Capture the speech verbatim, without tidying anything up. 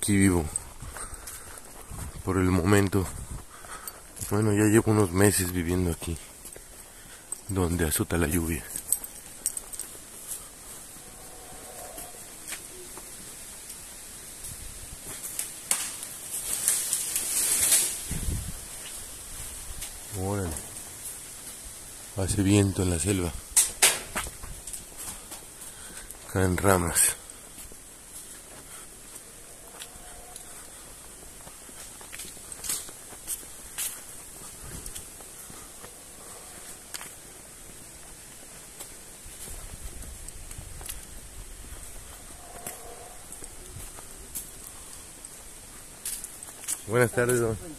aquí vivo por el momento. Bueno, ya llevo unos meses viviendo aquí, donde azota la lluvia. Órale. Hace viento en la selva. Caen ramas. Buenas tardes, don.